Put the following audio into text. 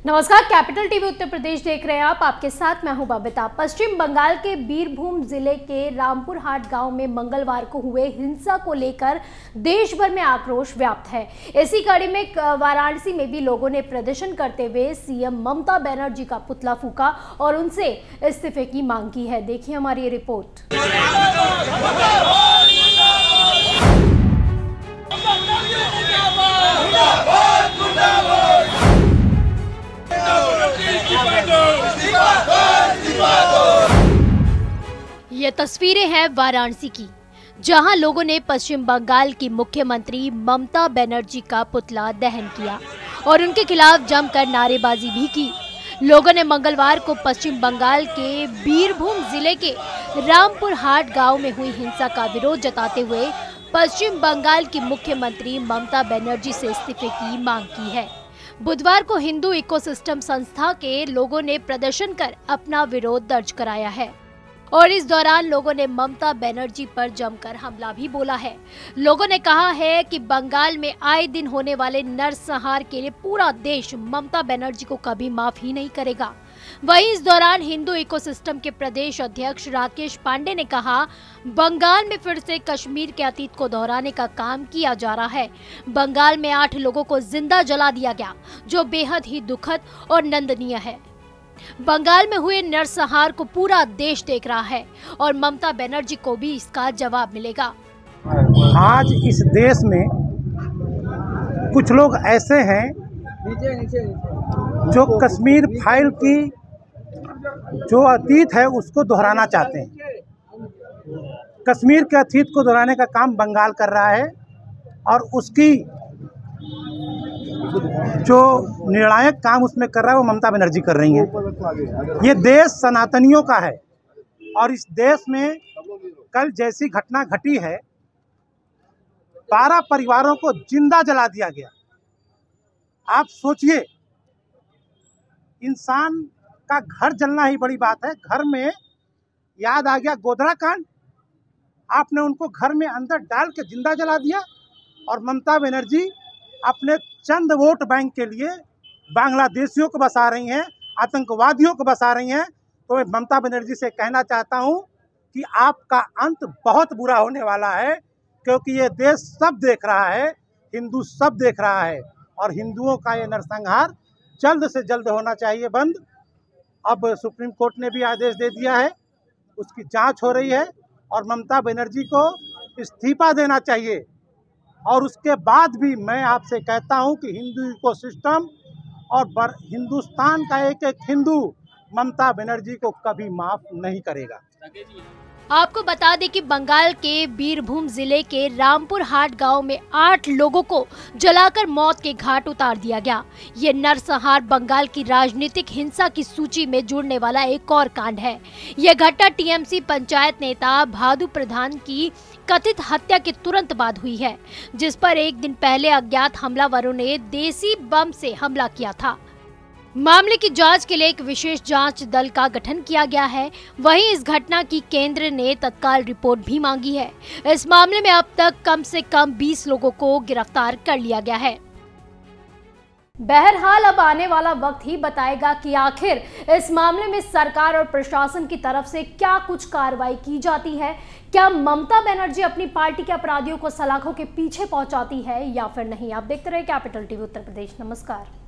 नमस्कार, capital TV Uttar Pradesh देख रहे हैं आप। आपके साथ मैं हूं बबीता। पश्चिम बंगाल के बीरभूम जिले के रामपुर हाट गांव में मंगलवार को हुए हिंसा को लेकर देश भर में आक्रोश व्याप्त है। इसी कड़ी में वाराणसी में भी लोगों ने प्रदर्शन करते हुए सीएम ममता बनर्जी का पुतला फूंका और उनसे इस्तीफे की मांग की है। देखिए हमारी ये रिपोर्ट। ये तस्वीरें हैं वाराणसी की, जहां लोगों ने पश्चिम बंगाल की मुख्यमंत्री ममता बनर्जी का पुतला दहन किया और उनके खिलाफ जमकर नारेबाजी भी की। लोगों ने मंगलवार को पश्चिम बंगाल के बीरभूम जिले के रामपुर हाट गांव में हुई हिंसा का विरोध जताते हुए पश्चिम बंगाल की मुख्यमंत्री ममता बनर्जी से इस्तीफे की मांग की है। बुधवार को हिंदू इकोसिस्टम संस्था के लोगों ने प्रदर्शन कर अपना विरोध दर्ज कराया है और इस दौरान लोगों ने ममता बनर्जी पर जमकर हमला भी बोला है। लोगों ने कहा है कि बंगाल में आए दिन होने वाले नरसंहार के लिए पूरा देश ममता बनर्जी को कभी माफ ही नहीं करेगा। वहीं इस दौरान हिंदू इकोसिस्टम के प्रदेश अध्यक्ष राकेश पांडे ने कहा, बंगाल में फिर से कश्मीर के अतीत को दोहराने का काम किया जा रहा है। बंगाल में 8 लोगों को जिंदा जला दिया गया, जो बेहद ही दुखद और निंदनीय है। बंगाल में हुए नरसंहार को पूरा देश देख रहा है और ममता बनर्जी को भी इसका जवाब मिलेगा। आज इस देश में कुछ लोग ऐसे हैं जो कश्मीर फाइल की जो अतीत है उसको दोहराना चाहते हैं। कश्मीर के अतीत को दोहराने का काम बंगाल कर रहा है और उसकी जो निर्णायक काम उसमें कर रहा है वो ममता बनर्जी कर रही हैं। ये देश सनातनियों का है और इस देश में कल जैसी घटना घटी है, 12 परिवारों को जिंदा जला दिया गया। आप सोचिए, इंसान का घर जलना ही बड़ी बात है। घर में याद आ गया गोधरा कांड, आपने उनको घर में अंदर डाल के जिंदा जला दिया और ममता बनर्जी अपने चंद वोट बैंक के लिए बांग्लादेशियों को बसा रही हैं, आतंकवादियों को बसा रही हैं। तो मैं ममता बनर्जी से कहना चाहता हूं कि आपका अंत बहुत बुरा होने वाला है, क्योंकि ये देश सब देख रहा है, हिंदू सब देख रहा है और हिंदुओं का ये नरसंहार जल्द से जल्द होना चाहिए बंद। अब सुप्रीम कोर्ट ने भी आदेश दे दिया है, उसकी जांच हो रही है और ममता बनर्जी को इस्तीफा देना चाहिए। और उसके बाद भी मैं आपसे कहता हूं कि हिंदू इकोसिस्टम और हिंदुस्तान का एक एक हिंदू ममता बनर्जी को कभी माफ नहीं करेगा। आपको बता दें कि बंगाल के बीरभूम जिले के रामपुर हाट गांव में 8 लोगों को जलाकर मौत के घाट उतार दिया गया। ये नरसंहार बंगाल की राजनीतिक हिंसा की सूची में जुड़ने वाला एक और कांड है। यह घटना टीएमसी पंचायत नेता भादु प्रधान की कथित हत्या के तुरंत बाद हुई है, जिस पर एक दिन पहले अज्ञात हमलावरों ने देसी बम से हमला किया था। मामले की जांच के लिए एक विशेष जांच दल का गठन किया गया है। वहीं इस घटना की केंद्र ने तत्काल रिपोर्ट भी मांगी है। इस मामले में अब तक कम से कम 20 लोगों को गिरफ्तार कर लिया गया है। बहरहाल अब आने वाला वक्त ही बताएगा कि आखिर इस मामले में सरकार और प्रशासन की तरफ से क्या कुछ कार्रवाई की जाती है। क्या ममता बनर्जी अपनी पार्टी के अपराधियों को सलाखों के पीछे पहुंचाती है या फिर नहीं। आप देखते रहे कैपिटल टीवी उत्तर प्रदेश। नमस्कार।